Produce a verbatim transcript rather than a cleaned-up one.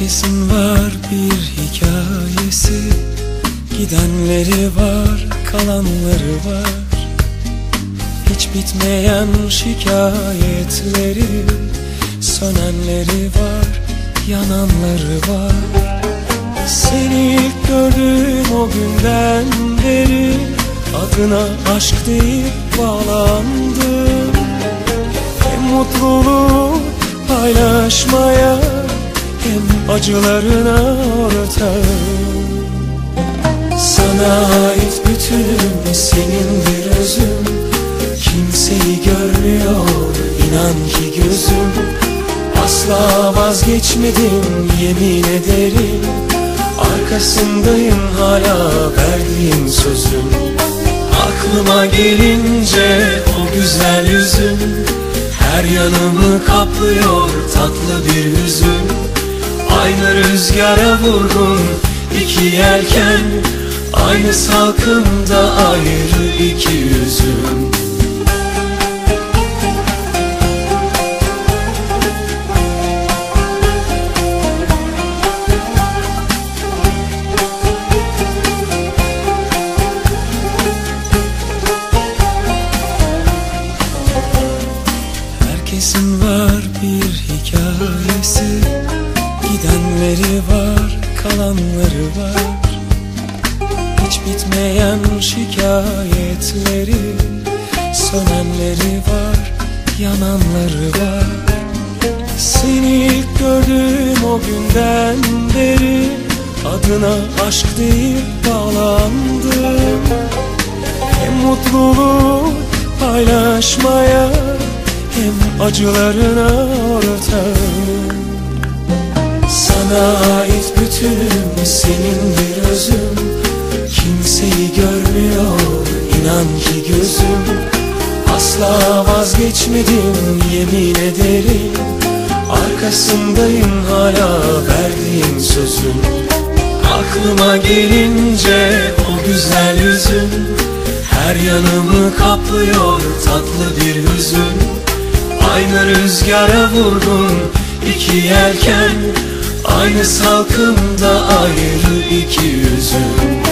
Herkesin var bir hikayesi, gidenleri var, kalanları var. Hiç bitmeyen şikayetleri, sönenleri var, yananları var. Seni ilk gördüğüm o günden beri adına aşk deyip bağlandım. Hem mutluluğu paylaşmaya hem acılarına ortağım. Sana ait bütünüm, senindir özüm. Kimseyi görmüyor inan ki gözüm. Asla vazgeçmedim yemin ederim. Arkasındayım hala verdiğim sözüm. Aklıma gelince o güzel yüzün, her yanımı kaplıyor tatlı bir hüzün. Aynı rüzgara vurgun iki yelken, aynı salkımda ayrı iki yüzüm. Herkesin var bir hikayesi, gidenleri var, kalanları var. Hiç bitmeyen şikayetleri, sönenleri var, yananları var. Seni ilk gördüğüm o günden beri adına aşk deyip bağlandım. Hem mutluluğu paylaşmaya hem acılarına ortağım. Sana ait bütünüm, senindir özüm. Kimseyi görmüyor inan ki gözüm. Asla vazgeçmedim yemin ederim. Arkasındayım hala verdiğim sözüm. Aklıma gelince o güzel yüzün, her yanımı kaplıyor tatlı bir hüzün. Aynı rüzgara vurgun iki yelken, aynı salkımda ayrı iki yüzüm.